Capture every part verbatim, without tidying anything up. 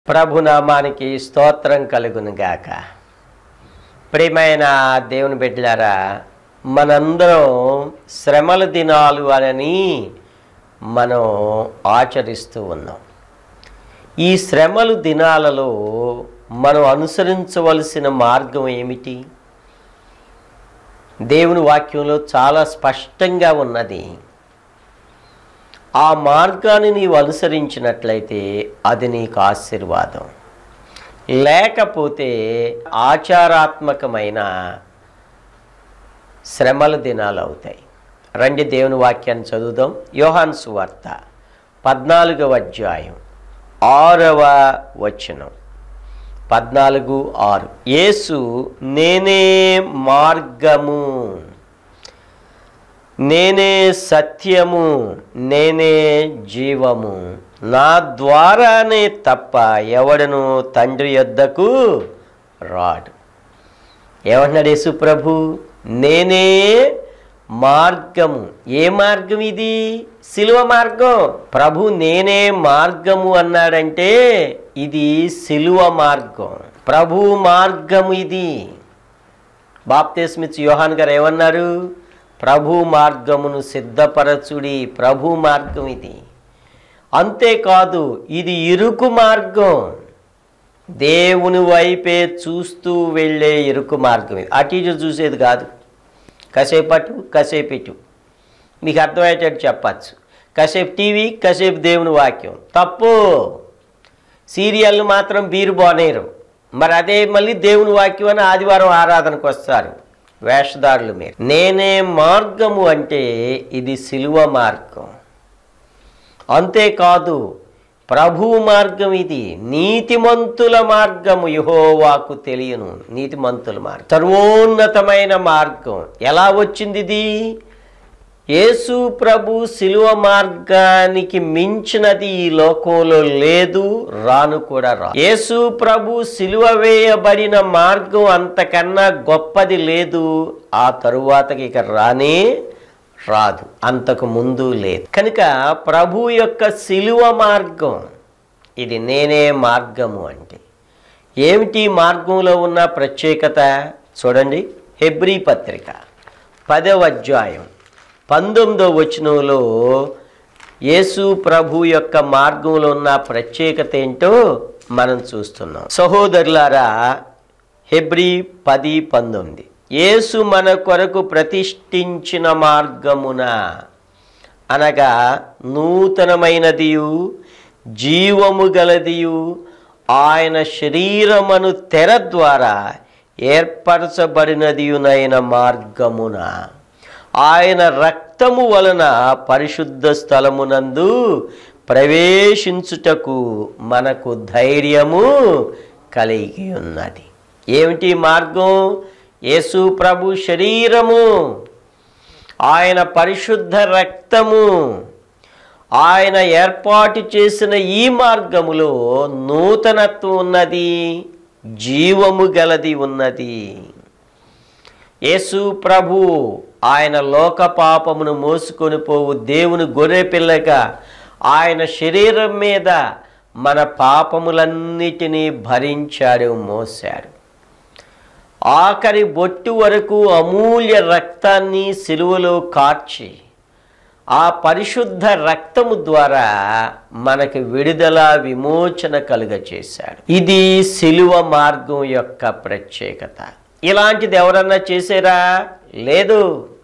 ప్రభునామానికి స్తోత్రం కలుగును గాక. ప్రియమైన దేవుని బిడ్డలారా, మనందరం శ్రమల దినాలు అని మనం ఆచరిస్తూ ఉన్నాం. ఈ శ్రమలు దినాలలో మనం అనుసరించవలసిన మార్గం ఏమిటి? దేవుని వాక్యంలో చాలా స్పష్టంగా ఉన్నది. ఆ మార్గాన్ని నీవు అనుసరించినట్లయితే అది నీకు ఆశీర్వాదం, లేకపోతే ఆచారాత్మకమైన శ్రమల దినాలు అవుతాయి. రండి దేవుని వాక్యాన్ని చదువుదాం. యోహాను సువార్త పద్నాలుగవ అధ్యాయం ఆరవ వచనం. పద్నాలుగు ఆరు. యేసు నేనే మార్గము, నేనే సత్యము, నేనే జీవము, నా ద్వారానే తప్ప ఎవడను తండ్రి యొద్దకు రాడు. ఏమన్నాడు యేసు ప్రభు? నేనే మార్గము. ఏ మార్గం ఇది? సిలువ మార్గం. ప్రభు నేనే మార్గము అన్నాడంటే ఇది సిలువ మార్గం, ప్రభు మార్గము ఇది. బాప్తిస్మిచ్చి యోహాను గారు ఏమన్నారు? ప్రభు మార్గమును సిద్ధపరచుడి. ప్రభు మార్గం ఇది. అంతేకాదు, ఇది ఇరుకు మార్గం, దేవుని వైపే చూస్తూ వెళ్ళే ఇరుకు మార్గం ఇది. అటు ఇటు చూసేది కాదు. కాసేపు అటు కాసేపు ఇటు. మీకు అర్థమయ్యేటట్టు చెప్పచ్చు. కాసేపు టీవీ కాసేపు దేవుని వాక్యం. తప్పు. సీరియల్ మాత్రం బీరు బానేరు. మరి అదే మళ్ళీ దేవుని వాక్యం అని ఆదివారం ఆరాధనకు వస్తారు వేషధారులు మీరు. నేనే మార్గము అంటే ఇది సిలువ మార్గం. అంతేకాదు, ప్రభు మార్గం ఇది. నీతిమంతుల మార్గము యెహోవాకు తెలియను. నీతిమంతుల మార్గం, సర్వోన్నతమైన మార్గం. ఎలా వచ్చింది ఇది? యేసు ప్రభు సిలువ మార్గానికి మించినది ఈ లోకంలో లేదు, రాను కూడా రా. యేసు ప్రభు సిలువ వేయబడిన మార్గం అంతకన్నా గొప్పది లేదు, ఆ తరువాతకి ఇక రానే రాదు, అంతకు ముందు లేదు. కనుక ప్రభు యొక్క సిలువ మార్గం ఇది. నేనే మార్గము అంటే ఏమిటి? మార్గంలో ఉన్న ప్రత్యేకత చూడండి. హెబ్రీ పత్రిక పదవ అధ్యాయం పంతొమ్మిదో వచనంలో యేసు ప్రభు యొక్క మార్గంలో ఉన్న ప్రత్యేకత ఏంటో మనం చూస్తున్నాం. సహోదరులారా, హెబ్రీ పది పంతొమ్మిది. యేసు మన కొరకు ప్రతిష్ఠించిన మార్గమున, అనగా నూతనమైనదియు జీవము గలదియు ఆయన శరీరమును తెర ద్వారా ఏర్పరచబడినదియునైన మార్గమున, ఆయన రక్తము వలన పరిశుద్ధ స్థలమునందు ప్రవేశించుటకు మనకు ధైర్యము కలిగి ఉన్నది. ఏమిటి మార్గం? యేసు ప్రభు శరీరము, ఆయన పరిశుద్ధ రక్తము, ఆయన ఏర్పాటు చేసిన ఈ మార్గములో నూతనత్వం ఉన్నది, జీవము గలది ఉన్నది. యేసు ప్రభు ఆయన లోక పాపమును మోసుకొని పోవు దేవుని గొర్రె పిల్లగా ఆయన శరీరం మీద మన పాపములన్నిటినీ భరించాడు, మోసాడు. ఆఖరి బొట్టు వరకు అమూల్య రక్తాన్ని సిలువలో కార్చి ఆ పరిశుద్ధ రక్తము ద్వారా మనకి విడుదల, విమోచన కలుగచేశాడు. ఇది సిలువ మార్గం యొక్క ప్రత్యేకత. ఇలాంటిది ఎవరన్నా చేశారా? లేదు.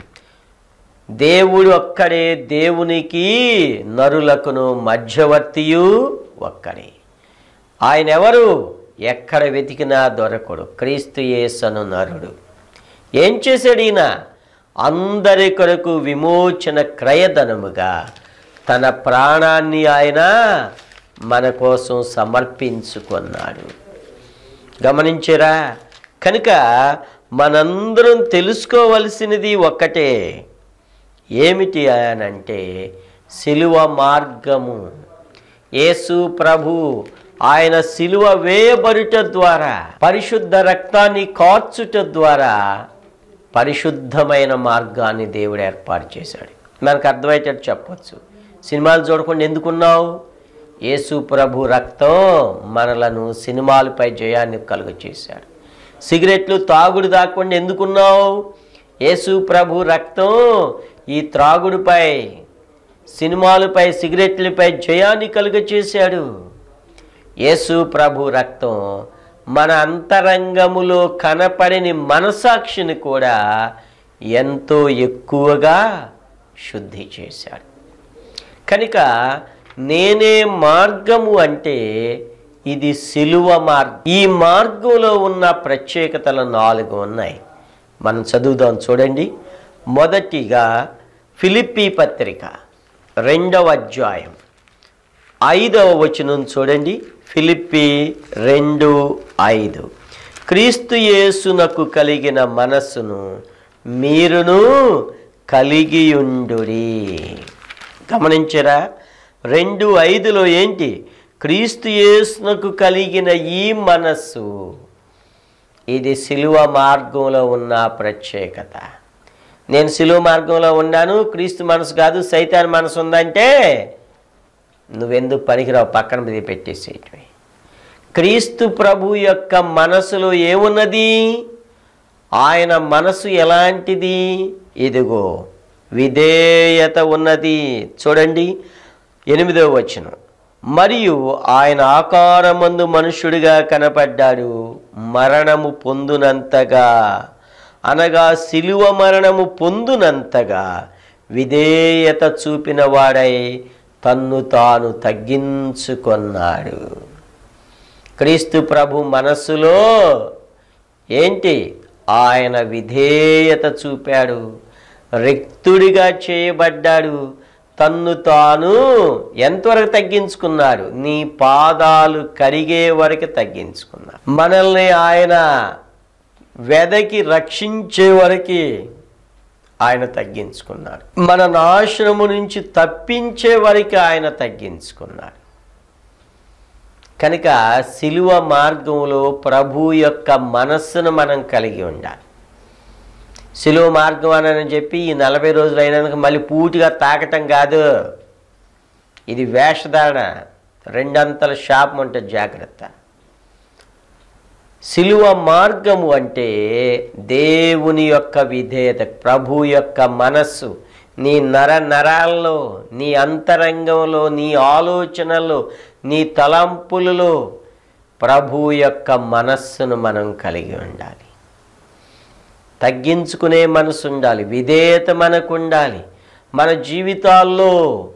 దేవుడు ఒక్కడే, దేవునికి నరులకును మధ్యవర్తియు ఒక్కడే. ఆయన ఎవరు? ఎక్కడ వెతికినా దొరకడు. క్రీస్తు యేసను నరుడు. ఏం చేశాడు ఈయన? అందరి కొరకు విమోచన క్రయధనముగా తన ప్రాణాన్ని ఆయన మన కోసం సమర్పించుకున్నాడు. గమనించారా? కనుక మనందరం తెలుసుకోవలసినది ఒక్కటే. ఏమిటి అనంటే సిలువ మార్గము. యేసు ప్రభు ఆయన సిలువ వేయబడుట ద్వారా, పరిశుద్ధ రక్తాన్ని కార్చుట ద్వారా పరిశుద్ధమైన మార్గాన్ని దేవుడు ఏర్పాటు చేశాడు. మనకు అర్థమయ్యేటట్టు చెప్పచ్చు. సినిమాలు చూడకుండా ఎందుకున్నావు? యేసు ప్రభు రక్తం మనలను సినిమాలపై జయాన్ని కలుగచేశాడు. సిగరెట్లు తాగుడు దాక్కుండా ఎందుకున్నావు? యేసు ప్రభు రక్తం ఈ త్రాగుడుపై, సినిమాలపై, సిగరెట్లపై జయాన్ని కలుగచేశాడు. యేసు ప్రభు రక్తం మన అంతరంగములో కనపడని మనసాక్షిని కూడా ఎంతో ఎక్కువగా శుద్ధి చేశాడు. కనుక నేనే మార్గము అంటే ఇది సిలువ మార్గం. ఈ మార్గంలో ఉన్న ప్రత్యేకతలు నాలుగు ఉన్నాయి. మనం చదువుదాం, చూడండి. మొదటిగా ఫిలిప్పీ పత్రిక రెండవ అధ్యాయం ఐదవ వచనం చూడండి. ఫిలిప్పీ రెండు ఐదు. క్రీస్తు యేసునకు కలిగిన మనస్సును మీరును కలిగియుండుడి. గమనించరా? రెండు ఐదులో ఏంటి? క్రీస్తు యేసునకు కలిగిన ఈ మనస్సు, ఇది సిలువ మార్గంలో ఉన్న ప్రత్యేకత. నేను సిలువ మార్గంలో ఉన్నాను, క్రీస్తు మనసు కాదు సైతాన్ మనసు ఉందంటే నువ్వెందుకు పనికిరావు, పక్కన మీద పెట్టేసేటివి. క్రీస్తు ప్రభు యొక్క మనసులో ఏమున్నది? ఆయన మనసు ఎలాంటిది? ఇదిగో విధేయత ఉన్నది. చూడండి ఎనిమిదవ వచనం. మరియు ఆయన ఆకారమందు మనుష్యుడిగా కనపడ్డాడు, మరణము పొందునంతగా, అనగా సిలువ మరణము పొందునంతగా విధేయత చూపిన వాడై తన్ను తాను తగ్గించుకొన్నాడు. క్రీస్తు ప్రభు మనస్సులో ఏంటి? ఆయన విధేయత చూపాడు, రిక్తుడిగా చేయబడ్డాడు, తన్ను తాను ఎంతవరకు తగ్గించుకున్నాడు? నీ పాదాలు కరిగే వరకు తగ్గించుకున్నాడు. మనల్ని ఆయన వెదకి రక్షించే వరకు ఆయన తగ్గించుకున్నాడు. మన నాశనము నుంచి తప్పించే వరకు ఆయన తగ్గించుకున్నాడు. కనుక సిలువ మార్గంలో ప్రభు యొక్క మనస్సును మనం కలిగి ఉండాలి. సిలువ మార్గం అని చెప్పి ఈ నలభై రోజులు అయినందుకు మళ్ళీ పూర్తిగా తాకటం కాదు. ఇది వేషధారణ, రెండంతల శాపం అంటే జాగ్రత్త. సిలువ మార్గము అంటే దేవుని యొక్క విధేయత, ప్రభు యొక్క మనస్సు నీ నర నరాల్లో, నీ అంతరంగంలో, నీ ఆలోచనల్లో, నీ తలంపులలో ప్రభు యొక్క మనస్సును మనం కలిగి ఉండాలి. తగ్గించుకునే మనసు ఉండాలి, విధేయత మనకు ఉండాలి. మన జీవితాల్లో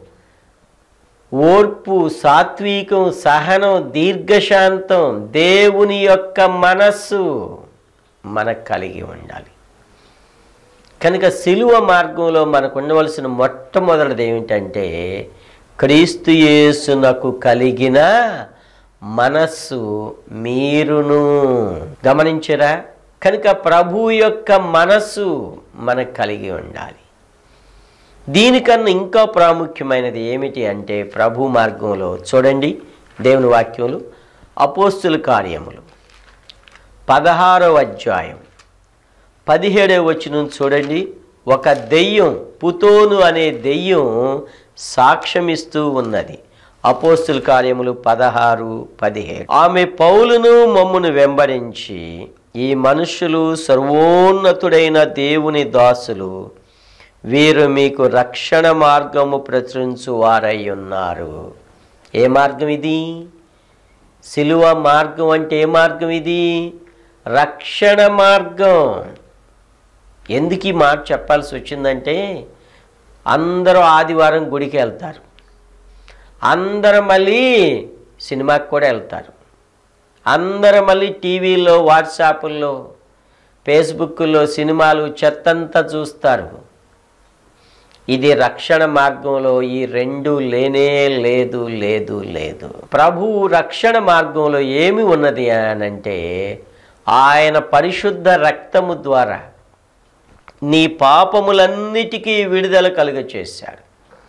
ఓర్పు, సాత్వికం, సహనం, దీర్ఘశాంతం, దేవుని యొక్క మనస్సు మనకు కలిగి ఉండాలి. కనుక సిలువ మార్గంలో మనకు ఉండవలసిన మొట్టమొదటిది ఏమిటంటే క్రీస్తు యేసునకు కలిగిన మనస్సు మీరును. గమనించరా? కనుక ప్రభు యొక్క మనస్సు మనకు కలిగి ఉండాలి. దీనికన్నా ఇంకా ప్రాముఖ్యమైనది ఏమిటి అంటే ప్రభు మార్గంలో చూడండి, దేవుని వాక్యములు అపోస్తుల కార్యములు పదహారవ అధ్యాయం పదిహేడవ వచనం చూడండి. ఒక దెయ్యం, పుతోను అనే దెయ్యం సాక్ష్యమిస్తూ ఉన్నది. అపోస్తుల కార్యములు పదహారు పదిహేడు. ఆమె పౌలును మమ్మును వెంబడించి, ఈ మనుషులు సర్వోన్నతుడైన దేవుని దాసులు, వీరు మీకు రక్షణ మార్గము ప్రచురించు వారై ఉన్నారు. ఏ మార్గం ఇది? సిలువ మార్గం అంటే ఏ మార్గం ఇది? రక్షణ మార్గం. ఎందుకు ఈ మాట చెప్పాల్సి వచ్చిందంటే అందరూ ఆదివారం గుడికి వెళ్తారు, అందరూ మళ్ళీ సినిమాకి కూడా వెళ్తారు, అందరూ మళ్ళీ టీవీలో, వాట్సాప్ల్లో, ఫేస్బుక్లో సినిమాలు చెత్తంతా చూస్తారు. ఇది రక్షణ మార్గంలో ఈ రెండు లేనే లేదు లేదు లేదు. ప్రభు రక్షణ మార్గంలో ఏమి ఉన్నది అనంటే ఆయన పరిశుద్ధ రక్తము ద్వారా నీ పాపములన్నిటికీ విడుదల కలుగచేశాడు.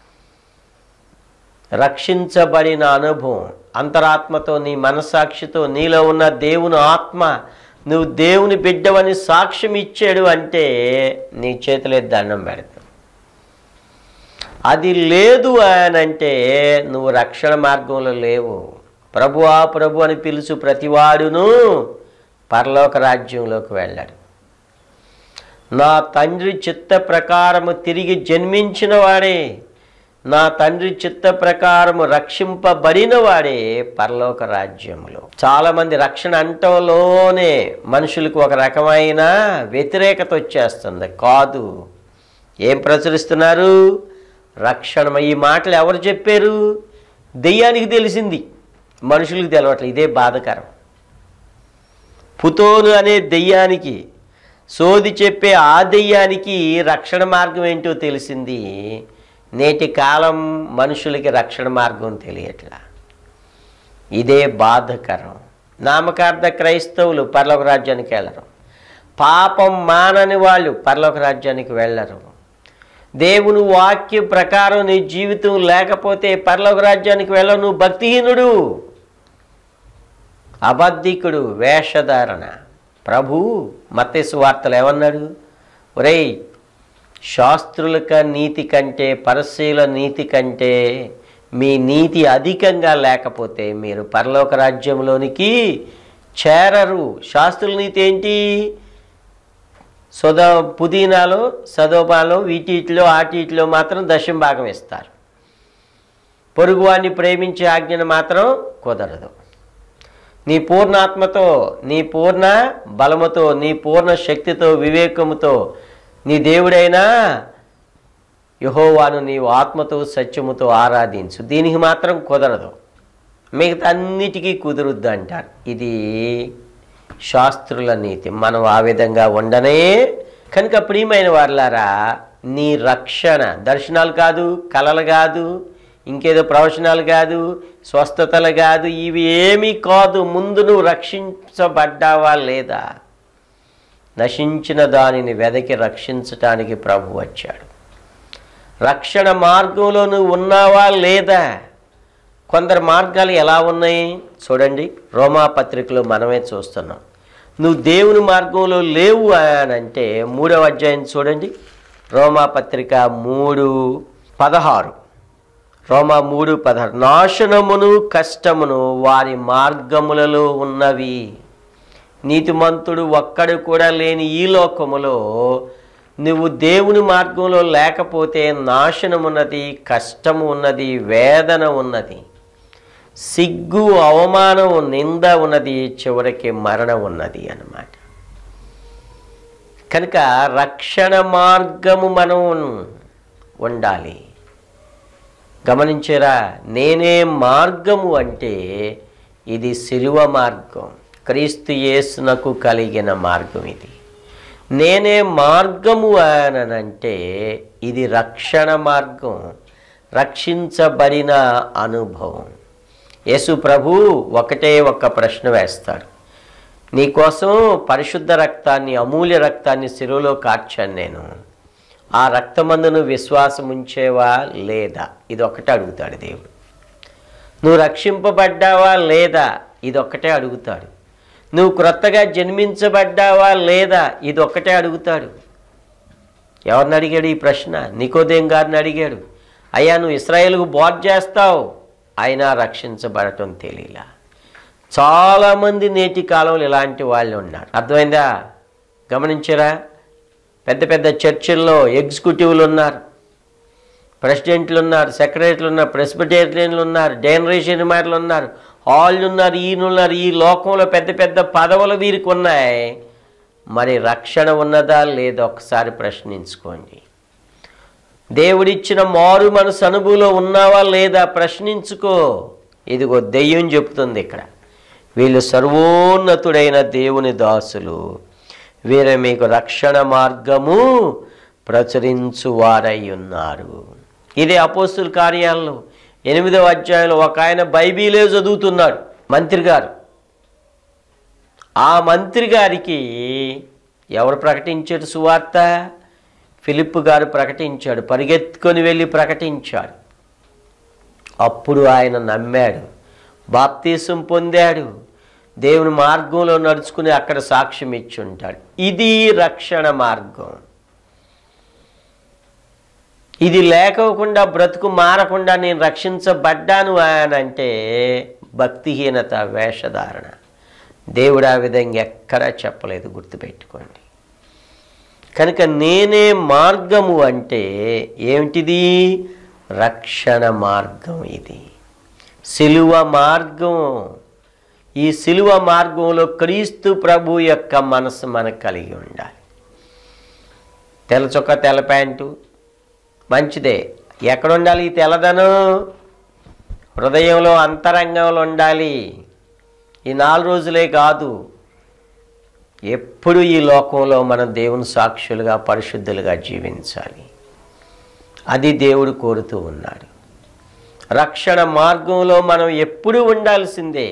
రక్షించబడిన అనుభవం, అంతరాత్మతో, నీ మనసాక్షితో, నీలో ఉన్న దేవుని ఆత్మ, నువ్వు దేవుని బిడ్డవని సాక్ష్యం ఇచ్చాడు అంటే నీ చేతిలో దండం పెడతావు. అది లేదు అని అంటే నువ్వు రక్షణ మార్గంలో లేవు. ప్రభువా ప్రభు అని పిలుచు ప్రతివాడును పరలోక రాజ్యంలోకి వెళ్ళాడు. నా తండ్రి చిత్త ప్రకారము తిరిగి జన్మించిన వాడే, నా తండ్రి చిత్త ప్రకారము రక్షింపబడిన వాడే పరలోక రాజ్యంలో. చాలామంది రక్షణ అంటంలోనే మనుషులకు ఒక రకమైన వ్యతిరేకత వచ్చేస్తుంది. కాదు, ఏం ప్రచురిస్తున్నారు? రక్షణ. ఈ మాటలు ఎవరు చెప్పారు? దెయ్యానికి తెలిసింది, మనుషులకు తెలవట్లేదు. ఇదే బాధకరం. పుతోను అనే దెయ్యానికి, సోది చెప్పే ఆ దెయ్యానికి రక్షణ మార్గం ఏంటో తెలిసింది. నేటి కాలం మనుషులకి రక్షణ మార్గం తెలియట్లా. ఇదే బాధకరం. నామకార్థ క్రైస్తవులు పరలోక రాజ్యానికి వెళ్ళరు. పాపం మానని వాళ్ళు పరలోక రాజ్యానికి వెళ్ళరు. దేవుని వాక్య ప్రకారం నీ జీవితం లేకపోతే పరలోక రాజ్యానికి వెళ్ళవు. నువ్వు భక్తిహీనుడు, అబద్ధికుడు, వేషధారణ. ప్రభు మత్తయి సువార్తలు ఏమన్నాడు? ఒరేయ్, శాస్త్రులక నీతి కంటే, పరిసయ్యుల నీతి కంటే మీ నీతి అధికంగా లేకపోతే మీరు పరలోక రాజ్యంలోనికి చేరరు. శాస్త్రుల నీతి ఏంటి? సొద పుదీనాలో, సదోపాలో, వీటిలో ఆటిలో మాత్రం దశమ భాగం ఇస్తారు. పొరుగువాడిని ప్రేమించే ఆజ్ఞను మాత్రం కుదరదు. నీ పూర్ణాత్మతో, నీ పూర్ణ బలముతో, నీ పూర్ణ శక్తితో, వివేకముతో నీ దేవుడైనా యెహోవాను నీవు ఆత్మతో సత్యముతో ఆరాధించు. దీనికి మాత్రం కుదరదు, మిగతా అన్నిటికీ కుదురుద్దు అంటారు. ఇది శాస్త్రుల నీతి. మనం ఆ విధంగా ఉండనే. కనుక ప్రియమైన వారలారా, నీ రక్షణ దర్శనాలు కాదు, కలలు కాదు, ఇంకేదో ప్రవచనాలు కాదు, స్వస్థతలు కాదు, ఇవి ఏమీ కాదు. ముందు నువ్వు రక్షించబడ్డావా లేదా? నశించిన దానిని వెదకి రక్షించటానికి ప్రభు వచ్చాడు. రక్షణ మార్గంలో నువ్వు ఉన్నావా లేదా? కొందరు మార్గాలు ఎలా ఉన్నాయి చూడండి. రోమా పత్రికలో మనమే చూస్తున్నాం. నువ్వు దేవుని మార్గంలో లేవు అని అంటే మూడవ అధ్యాయం చూడండి. రోమా పత్రిక మూడు పదహారు. రోమా మూడు పదహారు. నాశనమును కష్టమును వారి మార్గములలో ఉన్నవి. నీతిమంతుడు ఒక్కడు కూడా లేని ఈ లోకములో నువ్వు దేవుని మార్గంలో లేకపోతే నాశనం ఉన్నది, కష్టము ఉన్నది, వేదన ఉన్నది, సిగ్గు, అవమానం, నింద ఉన్నది, చివరికి మరణం ఉన్నది అన్నమాట. కనుక రక్షణ మార్గము మనం ఉండాలి. గమనించారా? నేనే మార్గము అంటే ఇది శిలువ మార్గం, క్రీస్తు యేసునకు కలిగిన మార్గం. ఇది నేనే మార్గము అనంటే ఇది రక్షణ మార్గం, రక్షించబడిన అనుభవం. యేసు ప్రభు ఒకటే ఒక్క ప్రశ్న వేస్తాడు. నీకోసం పరిశుద్ధ రక్తాన్ని, అమూల్య రక్తాన్ని శిలువలో కార్చాను నేను. ఆ రక్తమందును విశ్వాసం ఉంచేవా లేదా? ఇది ఒకటే అడుగుతాడు దేవుడు. నువ్వు రక్షింపబడ్డావా లేదా? ఇది ఒక్కటే అడుగుతాడు. నువ్వు క్రొత్తగా జన్మించబడ్డావా లేదా? ఇది ఒక్కటే అడుగుతాడు. ఎవరిని అడిగాడు ఈ ప్రశ్న? నికోదేం గారిని అడిగాడు. అయ్యా, నువ్వు ఇశ్రాయేలుకు బోధ చేస్తావు, అయినా రక్షించబడటం తెలియలా. చాలామంది నేటి కాలంలో ఇలాంటి వాళ్ళు ఉన్నారు. అర్థమైందా? గమనించరా? పెద్ద పెద్ద చర్చిల్లో ఎగ్జిక్యూటివ్లు ఉన్నారు, ప్రెసిడెంట్లు ఉన్నారు, సెక్రటరీలు ఉన్నారు, ప్రెస్బిటేరియన్లు ఉన్నారు, డైనరేషన్ మాటలు ఉన్నారు, వాళ్ళు ఉన్నారు, ఈయన ఉన్నారు. ఈ లోకంలో పెద్ద పెద్ద పదవులు వీరికి ఉన్నాయి. మరి రక్షణ ఉన్నదా లేదా ఒకసారి ప్రశ్నించుకోండి. దేవుడిచ్చిన మారు మనసు అనుభవంలో ఉన్నావా లేదా ప్రశ్నించుకో. ఇదిగో దెయ్యం చెప్తుంది ఇక్కడ, వీళ్ళు సర్వోన్నతుడైన దేవుని దాసులు, వీరు మీకు రక్షణ మార్గము ప్రచురించువారై ఉన్నారు. ఇదే అపోస్తుల కార్యాలలో ఎనిమిదవ అధ్యాయంలో ఒక ఆయన బైబిలే చదువుతున్నాడు, మంత్రి గారు. ఆ మంత్రి గారికి ఎవరు ప్రకటించాడు సువార్త? ఫిలిప్పు గారు ప్రకటించాడు, పరిగెత్తుకొని వెళ్ళి ప్రకటించాడు. అప్పుడు ఆయన నమ్మాడు, బాప్తీసం పొందాడు, దేవుని మార్గంలో నడుచుకుని అక్కడ సాక్ష్యం ఇచ్చి ఉంటాడు. ఇది రక్షణ మార్గం. ఇది లేకోకుండా బ్రతుకు మారకుండా నేను రక్షించబడ్డాను అని అంటే భక్తిహీనత, వేషధారణ. దేవుడు ఆ విధంగా ఎక్కడా చెప్పలేదు, గుర్తుపెట్టుకోండి. కనుక నేనే మార్గము అంటే ఏమిటిది? రక్షణ మార్గం. ఇది సిలువ మార్గం. ఈ సిలువ మార్గంలో క్రీస్తు ప్రభు యొక్క మనసు మనకు కలిగి ఉండాలి. తెల్ల చొక్క, తెల్ల ప్యాంటు మంచిదే. ఎక్కడ ఉండాలి ఈ తెల్లదనం? హృదయంలో, అంతరంగంలో ఉండాలి. ఈ నాలుగు రోజులే కాదు, ఎప్పుడు ఈ లోకంలో మనం దేవుని సాక్షులుగా, పరిశుద్ధులుగా జీవించాలి. అది దేవుడు కోరుతూ ఉన్నాడు. రక్షణ మార్గంలో మనం ఎప్పుడూ ఉండాల్సిందే.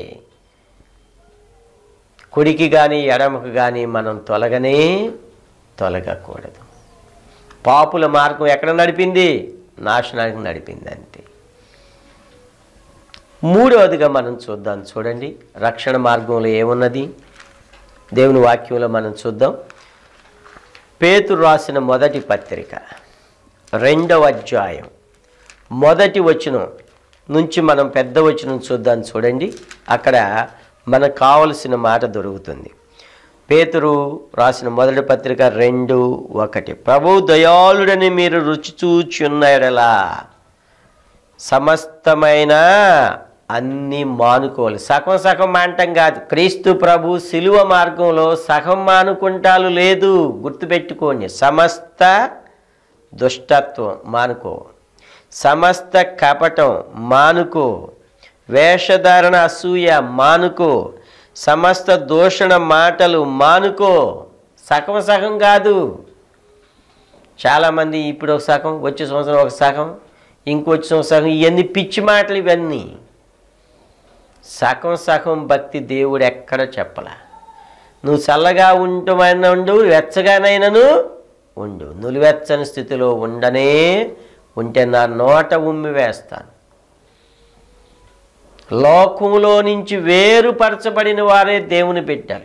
కుడికి కానీ ఎడమకు కానీ మనం తొలగనే తొలగకూడదు. పాపుల మార్గం ఎక్కడ నడిపింది? నాశనానికి నడిపింది, అంతే. మూడవదిగా మనం చూద్దాం. చూడండి, రక్షణ మార్గంలో ఏమున్నది దేవుని వాక్యంలో మనం చూద్దాం. పేతురు రాసిన మొదటి పత్రిక రెండవ అధ్యాయం మొదటి వచనం నుంచి మనం పెద్ద వచనం చూద్దాం. చూడండి, అక్కడ మనకు కావలసిన మాట దొరుకుతుంది. పేతురు రాసిన మొదటి పత్రిక రెండు ఒకటి. ప్రభు దయాళుడని మీరు రుచి చూచున్నడలా సమస్తమైన అన్నీ మానుకోవాలి. సగం సగం మానటం కాదు. క్రీస్తు ప్రభు సిలువ మార్గంలో సగం మానుకుంటాలు లేదు, గుర్తుపెట్టుకోండి. సమస్త దుష్టత్వం మానుకో, సమస్త కపటం మానుకో, వేషధారణ, అసూయ మానుకో, సమస్త దూషణ మాటలు మానుకో. సగం సగం కాదు. చాలామంది ఇప్పుడు ఒక సగం, వచ్చే సంవత్సరం ఒక సగం, ఇంకొచ్చే సంవత్సరం సగం. ఇవన్నీ పిచ్చి మాటలు. ఇవన్నీ సగం సగం భక్తి దేవుడు ఎక్కడ చెప్పలా. నువ్వు చల్లగా ఉండమని ఉండు, వెచ్చగానైనాను ఉండు. నులివెచ్చని స్థితిలో ఉండనే ఉంటే నా నోట ఉమ్మి వేస్తాను. లోకంలో నుంచి వేరుపరచబడిన వారే దేవుని బిడ్డలు.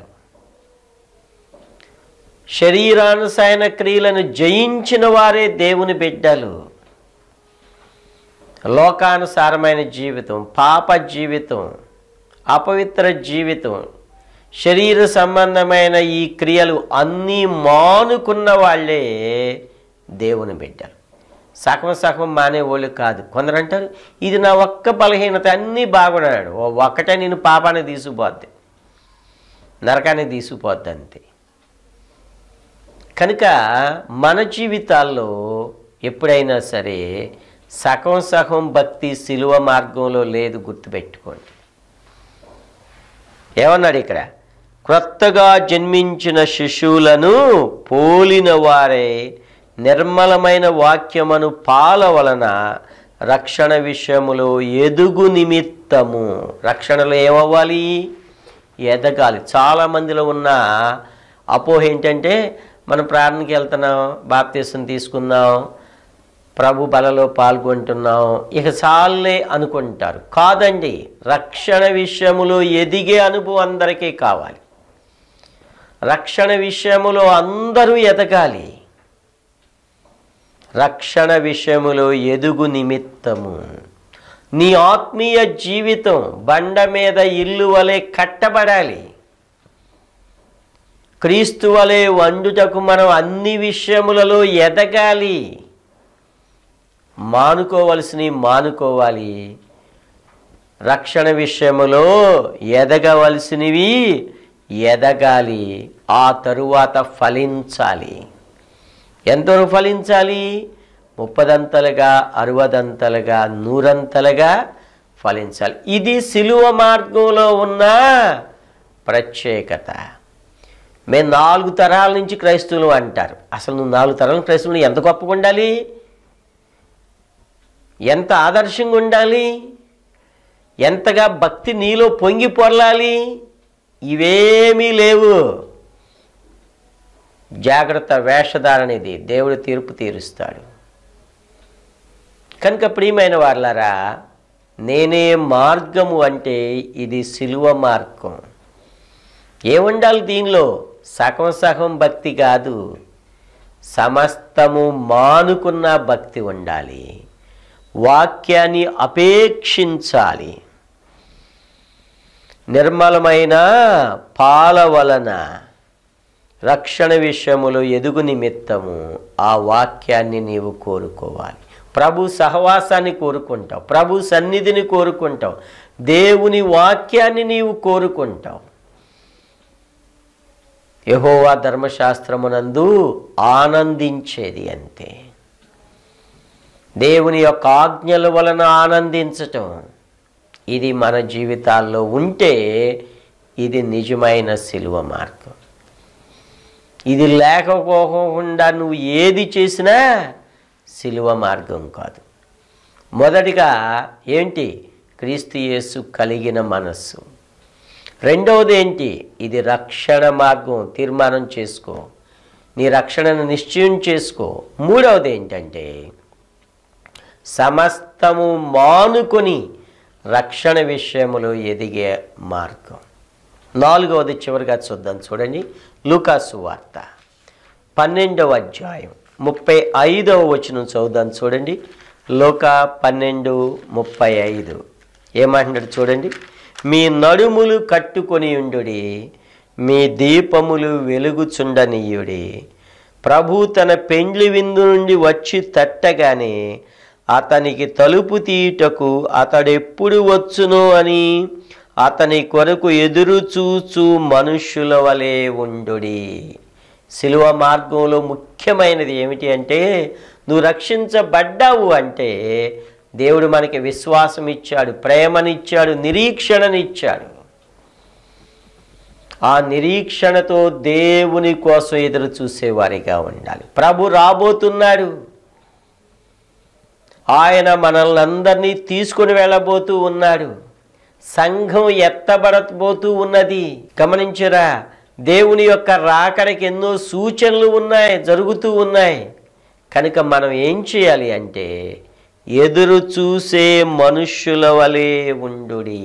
శరీరానుసాయన క్రియలను జయించిన వారే దేవుని బిడ్డలు. లోకానుసారమైన జీవితం, పాప జీవితం, అపవిత్ర జీవితం, శరీర సంబంధమైన ఈ క్రియలు అన్నీ మానుకున్న వాళ్ళే దేవుని బిడ్డలు. సగం సగం మానేవాళ్ళు కాదు. కొందరు అంటారు, ఇది నా ఒక్క బలహీనత, అన్నీ బాగున్నాడు, ఒక్కటే నేను పాపాన్ని తీసుకుపోద్ది, నరకాన్ని తీసుకుపోద్ది, అంతే. కనుక మన జీవితాల్లో ఎప్పుడైనా సరే సగం సగం భక్తి సిలువ మార్గంలో లేదు, గుర్తుపెట్టుకోండి. ఏమన్నాడు ఇక్కడ? క్రొత్తగా జన్మించిన శిశువులను పోలిన వారే నిర్మలమైన వాక్యమును పాల వలన రక్షణ విషయములో ఎదుగు నిమిత్తము. రక్షణలో ఏమవ్వాలి? ఎదగాలి. చాలామందిలో ఉన్న అపోహ ఏంటంటే, మనం ప్రార్థనకి వెళ్తున్నాం, బాప్తీసం తీసుకున్నాం, ప్రభు బలలో పాల్గొంటున్నాం, ఇక చాలే అనుకుంటారు. కాదండి, రక్షణ విషయములో ఎదిగే అనుభవం అందరికీ కావాలి. రక్షణ విషయములో అందరూ ఎదగాలి. రక్షణ విషయములో ఎదుగు నిమిత్తము నీ ఆత్మీయ జీవితం బండ మీద ఇల్లు వలె కట్టబడాలి. క్రీస్తు వలె వండుటకు మనం అన్ని విషయములలో ఎదగాలి. మానుకోవలసినవి మానుకోవాలి. రక్షణ విషయములో ఎదగవలసినవి ఎదగాలి. ఆ తరువాత ఫలించాలి. ఎంతవరకు ఫలించాలి? ముప్పదంతలుగా, అరవదంతలుగా, నూరంతలుగా ఫలించాలి. ఇది సిలువ మార్గంలో ఉన్న ప్రత్యేకత. మేము నాలుగు తరాల నుంచి క్రైస్తవులు అంటారు. అసలు నువ్వు నాలుగు తరాల క్రైస్తవులు ఎంత గొప్పగా ఉండాలి, ఎంత ఆదర్శంగా ఉండాలి, ఎంతగా భక్తి నీలో పొంగి పొరలాలి. ఇవేమీ లేవు. జాగ్రత్త, వేషధారణది. దేవుడు తీర్పు తీరుస్తాడు. కనుక ప్రియమైన వాళ్ళారా, నేనే మార్గము అంటే ఇది సిలువ మార్గం. ఏముండాలి దీనిలో? సగం సగం భక్తి కాదు, సమస్తము మానుకున్న భక్తి ఉండాలి. వాక్యాన్ని అపేక్షించాలి. నిర్మలమైన పాల వలన రక్షణ విషయములో ఎదుగు నిమిత్తము ఆ వాక్యాన్ని నీవు కోరుకోవాలి. ప్రభు సహవాసాన్ని కోరుకుంటావు, ప్రభు సన్నిధిని కోరుకుంటావు, దేవుని వాక్యాన్ని నీవు కోరుకుంటావు. యెహోవా ధర్మశాస్త్రమునందు ఆనందించేది అంతే. దేవుని యొక్క ఆజ్ఞల వలన ఆనందించటం, ఇది మన జీవితాల్లో ఉంటే ఇది నిజమైన సిలువ మార్గం. ఇది లేకపోకుండా నువ్వు ఏది చేసినా సిలువ మార్గం కాదు. మొదటిగా ఏంటి? క్రీస్తు యేసు కలిగిన మనస్సు. రెండవది ఏంటి? ఇది రక్షణ మార్గం. తీర్మానం చేసుకో, నీ రక్షణను నిశ్చయం చేసుకో. మూడవది ఏంటంటే సమస్తము మానుకొని రక్షణ విషయములో ఎదిగే మార్గం. నాలుగవది చివరిగా చూద్దాం. చూడండి, లూకా సువార్త పన్నెండవ అధ్యాయం ముప్పై ఐదవ వచనం చదువుదాం. చూడండి, లూకా పన్నెండు ముప్పై ఐదు ఏమంటున్నాడు చూడండి. మీ నడుములు కట్టుకొని ఉండుడి, మీ దీపములు వెలుగుచుండనీయుడి. ప్రభు తన పెండ్లి విందు నుండి వచ్చి తట్టగానే అతనికి తలుపు తీయుటకు అతడెప్పుడు వచ్చునో అని అతని కొరకు ఎదురు చూచు మనుష్యుల వలె ఉండుడి. సిలువ మార్గంలో ముఖ్యమైనది ఏమిటి అంటే, నువ్వు రక్షించబడ్డావు అంటే దేవుడు మనకి విశ్వాసం ఇచ్చాడు, ప్రేమనిచ్చాడు, నిరీక్షణనిచ్చాడు. ఆ నిరీక్షణతో దేవుని కోసం ఎదురు చూసేవారిగా ఉండాలి. ప్రభు రాబోతున్నాడు. ఆయన మనల్ని అందరినీ తీసుకుని వెళ్ళబోతూ ఉన్నాడు. సంఘం ఎత్తబడబోతూ ఉన్నది. గమనించరా, దేవుని యొక్క రాకడకి ఎన్నో సూచనలు ఉన్నాయి, జరుగుతూ ఉన్నాయి. కనుక మనం ఏం చేయాలి అంటే ఎదురు చూసే మనుష్యుల వలె ఉండుడి.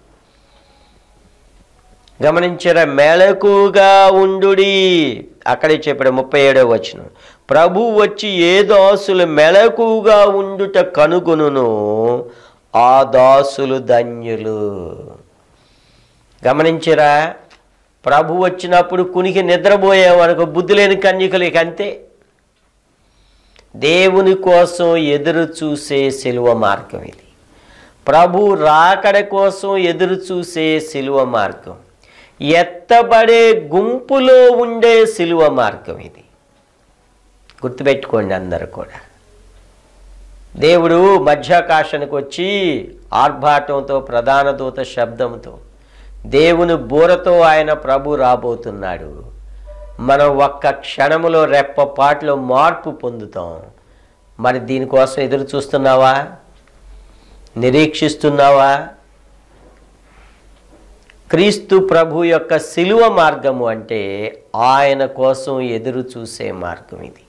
గమనించరా, మెళకుగా ఉండుడి. అక్కడే చెప్పాడు ముప్పై ఏడవ వచనం. ప్రభు వచ్చి ఏ దాసులు మెళకుగా ఉండుట కనుగొనును ఆ దాసులు ధన్యులు. గమనించరా, ప్రభు వచ్చినప్పుడు కునికి నిద్రపోయేవారు బుద్ధి లేని కన్యకలకి అంతే. దేవుని కోసం ఎదురు చూసే సిలువ మార్గం ఇది. ప్రభు రాకడ కోసం ఎదురు చూసే సిలువ మార్గం, ఎత్తబడే గుంపులో ఉండే సిలువ మార్గం ఇది. గుర్తుపెట్టుకోండి అందరూ కూడా. దేవుడు మధ్యాకాశానికి వచ్చి ఆర్భాటంతో, ప్రధాన దూత శబ్దంతో, దేవుని బూరతో ఆయన ప్రభు రాబోతున్నాడు. మనం ఒక్క క్షణములో రెప్పపాట్లో మార్పు పొందుతాం. మరి దీనికోసం ఎదురు చూస్తున్నావా? నిరీక్షిస్తున్నావా? క్రీస్తు ప్రభు యొక్క సిలువ మార్గము అంటే ఆయన కోసం ఎదురు చూసే మార్గం ఇది.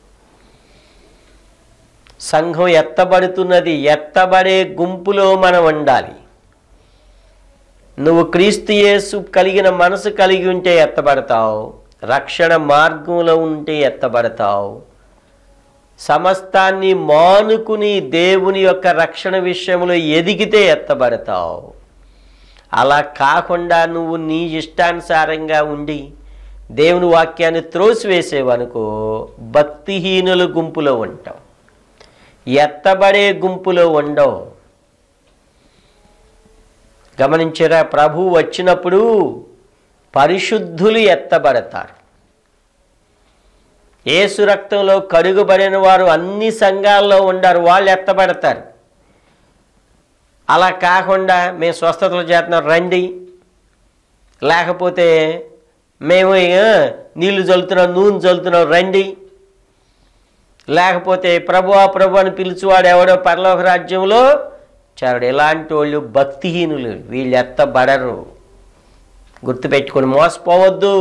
సంఘం ఎత్తబడుతున్నది, ఎత్తబడే గుంపులో మనం ఉండాలి. నువ్వు క్రీస్తు యేసు కలిగిన మనసు కలిగి ఉంటే ఎత్తబడతావు, రక్షణ మార్గంలో ఉంటే ఎత్తబడతావు. సమస్తాన్ని మానుకుని దేవుని యొక్క రక్షణ విషయంలో ఎదిగితే ఎత్తబడతావు. అలా కాకుండా నువ్వు నీ ఇష్టానుసారంగా ఉండి దేవుని వాక్యాన్ని త్రోసివేసేవనుకో భక్తిహీనుల గుంపులో ఉంటావు, ఎత్తబడే గుంపులో ఉండవు. గమనించరా, ప్రభు వచ్చినప్పుడు పరిశుద్ధులు ఎత్తబడతారు. యేసు రక్తంలో కడుగుబడిన వారు అన్ని సంఘాల్లో ఉండారు, వాళ్ళు ఎత్తబడతారు. అలా కాకుండా మేము స్వస్థతలు చేస్తున్నాం రండి, లేకపోతే మేము నీళ్లు చల్లుతున్నాం, నూనె చల్లుతున్నాం రండి, లేకపోతే ప్రభువా ప్రభు అని పిలుచువాడు ఎవడో పరలోక రాజ్యంలో చేరడు. ఇలాంటి వాళ్ళు భక్తిహీనులు, వీళ్ళు ఎత్తబడరు. గుర్తుపెట్టుకొని మోసపోవద్దు.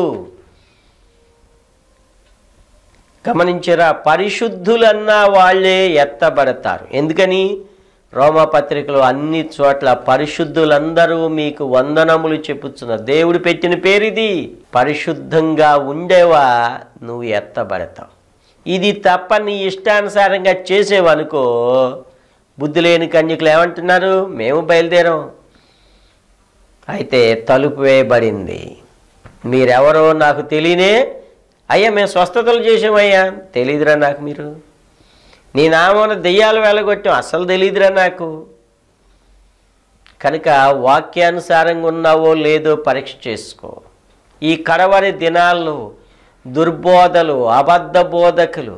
గమనించరా, పరిశుద్ధులన్న వాళ్ళే ఎత్తబడతారు. ఎందుకని? రోమపత్రికలో అన్ని చోట్ల పరిశుద్ధులందరూ మీకు వందనములు చెప్పుచున్నారు. దేవుడు పెట్టిన పేరు ఇది. పరిశుద్ధంగా ఉండేవా నువ్వు ఎత్తబడతావు. ఇది తప్ప నీ ఇష్టానుసారంగా చేసేవనుకో, బుద్ధి లేని కన్యకులు ఏమంటున్నారు? మేము బయలుదేరాం. అయితే తలుపు వేయబడింది. మీరెవరో నాకు తెలియనే. అయ్యా మేము స్వస్థతలు చేసామయ్యా. తెలీదురా నాకు. మీరు నీ నామమున దెయ్యాలు వెళ్ళగొట్టాం. అస్సలు తెలీదురా నాకు. కనుక వాక్యానుసారంగా ఉన్నావో లేదో పరీక్ష చేసుకో. ఈ కడవరి దినాల్లో దుర్బోధలు, అబద్ధ బోధకులు,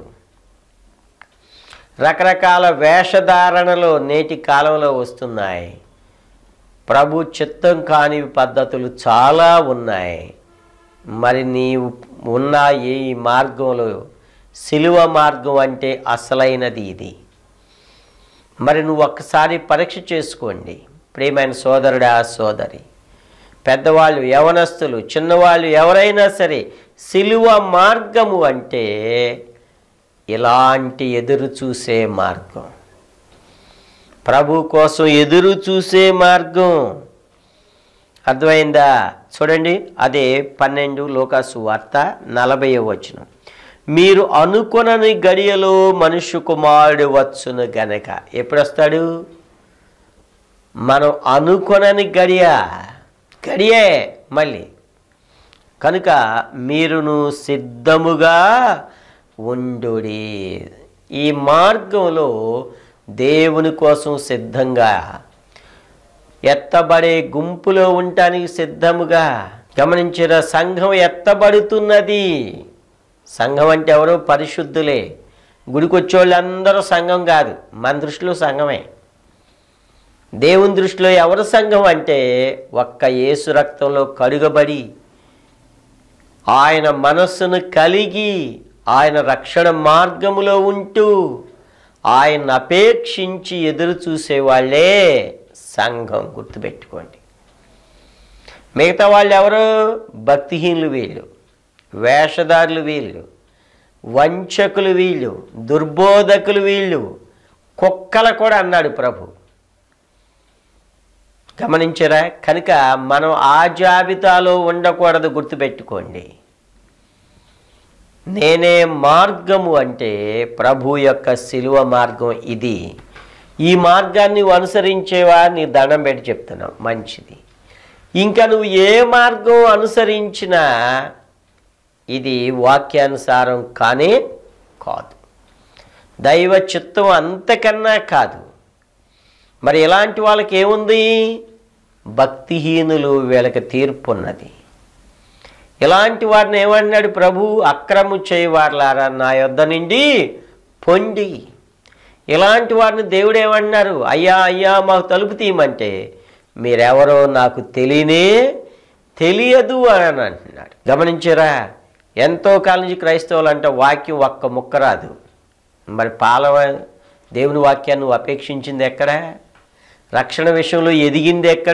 రకరకాల వేషధారణలు నేటి కాలంలో వస్తున్నాయి. ప్రభు చిత్తం కాని పద్ధతులు చాలా ఉన్నాయి. మరి నీవు ఉన్న ఈ మార్గంలో సిలువ మార్గం అంటే అసలైనది ఇది. మరి నువ్వు ఒక్కసారి పరీక్ష చేసుకోండి ప్రియమైన సోదరుడా, సోదరి, పెద్దవాళ్ళు, యవనస్తులు, చిన్నవాళ్ళు ఎవరైనా సరే. సిలువ మార్గము అంటే ఇలాంటి ఎదురు చూసే మార్గం, ప్రభు కోసం ఎదురు చూసే మార్గం. అర్థమైందా? చూడండి, అదే పన్నెండు లోకాసు వార్త నలభై వచనం. మీరు అనుకొనని గడియలో మనుష్య కుమారుడు వచ్చును గనక. ఎప్పుడు వస్తాడు? మనం అనుకొనని గడియ, గడియే మళ్ళీ. కనుక మీరును సిద్ధముగా ఉండుడి. ఈ మార్గంలో దేవుని కోసం సిద్ధంగా, ఎత్తబడే గుంపులో ఉండటానికి సిద్ధముగా. గమనించిన సంఘం ఎత్తబడుతున్నది. సంఘం అంటే ఎవరో పరిశుద్ధులే. గుడికి వచ్చేవాళ్ళు అందరూ సంఘం కాదు. మన దృష్టిలో సంఘమే. దేవుని దృష్టిలో ఎవరు సంఘం అంటే ఒక్క యేసు రక్తంలో కడుగబడి, ఆయన మనస్సును కలిగి, ఆయన రక్షణ మార్గములో ఉంటూ, ఆయన అపేక్షించి ఎదురు చూసేవాళ్లే సంఘం. గుర్తుపెట్టుకోండి. మిగతా వాళ్ళు ఎవరు? భక్తిహీనులు వీళ్ళు, వేషధారులు వీళ్ళు, వంచకులు వీళ్ళు, దుర్బోధకులు వీళ్ళు, కుక్కల కూడా అన్నాడు ప్రభు. గమనించరా? కనుక మనం ఆ జాబితాలో ఉండకూడదు. గుర్తుపెట్టుకోండి. నేనే మార్గము అంటే ప్రభు యొక్క సిలువ మార్గం ఇది. ఈ మార్గాన్ని అనుసరించేవా? నీ దండం పెట్టి చెప్తున్నావు, మంచిది. ఇంకా నువ్వు ఏ మార్గం అనుసరించినా ఇది వాక్యానుసారం కానే కాదు, దైవ చిత్తం అంతకన్నా కాదు. మరి ఇలాంటి వాళ్ళకి ఏముంది? భక్తిహీనులు, వీళ్ళకి తీర్పు ఉన్నది. ఇలాంటి వారిని ఏమన్నాడు ప్రభు? అక్రము చేయవారులారా నా యొద్ద నుండి పొండి. ఇలాంటి వారిని దేవుడు ఏమన్నారు? అయ్యా అయ్యా మాకు తలుపు తీయమంటే మీరెవరో నాకు తెలియనే తెలియదు అని అంటున్నాడు. గమనించారా? ఎంతో కాలం నుంచి క్రైస్తవులు అంటే వాక్యం ఒక్క ముక్క రాదు. మరి పాలవ దేవుని వాక్యాన్ని నువ్వు అపేక్షించింది ఎక్కడ? రక్షణ విషయంలో ఎదిగింది ఎక్కడ?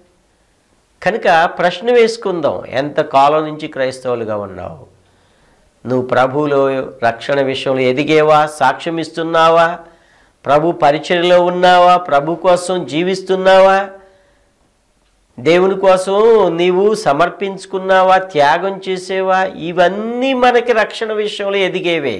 కనుక ప్రశ్న వేసుకుందాం. ఎంత కాలం నుంచి క్రైస్తవులుగా ఉన్నావు? నువ్వు ప్రభువులో రక్షణ విషయంలో ఎదిగేవా? సాక్ష్యం ఇస్తున్నావా? ప్రభు పరిచర్యలో ఉన్నావా? ప్రభు కోసం జీవిస్తున్నావా? దేవుని కోసం నీవు సమర్పించుకున్నావా? త్యాగం చేసేవా? ఇవన్నీ మనకి రక్షణ విషయంలో ఎదిగేవే.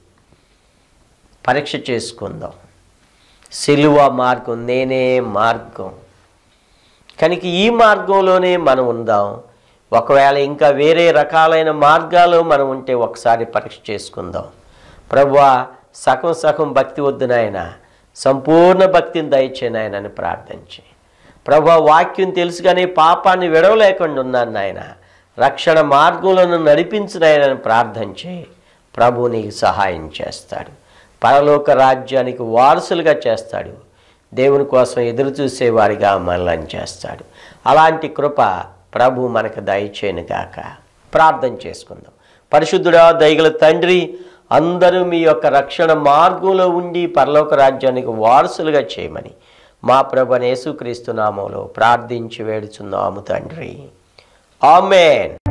పరీక్ష చేసుకుందాం. సిలువ మార్గం, నేనే మార్గం. కనుక ఈ మార్గంలోనే మనం ఉందాం. ఒకవేళ ఇంకా వేరే రకాలైన మార్గాలు మనం ఉంటే ఒకసారి పరీక్ష చేసుకుందాం. ప్రభువా, సగం సగం భక్తి వద్దు నాయన, సంపూర్ణ భక్తిని దయచే నాయన అని ప్రార్థించి, ప్రభువా వాక్యం తెలుసుగానే పాపాన్ని విడవలేకుండా ఉన్నాను నాయన, రక్షణ మార్గంలో నడిపించు నాయనని ప్రార్థించి ప్రభు నీకు సహాయం చేస్తాడు. పరలోక రాజ్యానికి వారసులుగా చేస్తాడు. దేవుని కోసం ఎదురు చూసేవారిగా మనల్ని చేస్తాడు. అలాంటి కృప ప్రభు మనకు దయచేయను గాక. ప్రార్థన చేసుకుందాం. పరిశుద్ధుడా, దయగల తండ్రి, అందరూ మీ యొక్క రక్షణ మార్గంలో ఉండి పరలోక రాజ్యానికి వారసులుగా చేయమని మా ప్రభువైన యేసుక్రీస్తు నామములో ప్రార్థించి వేడుచున్నాము తండ్రి. ఆమేన్.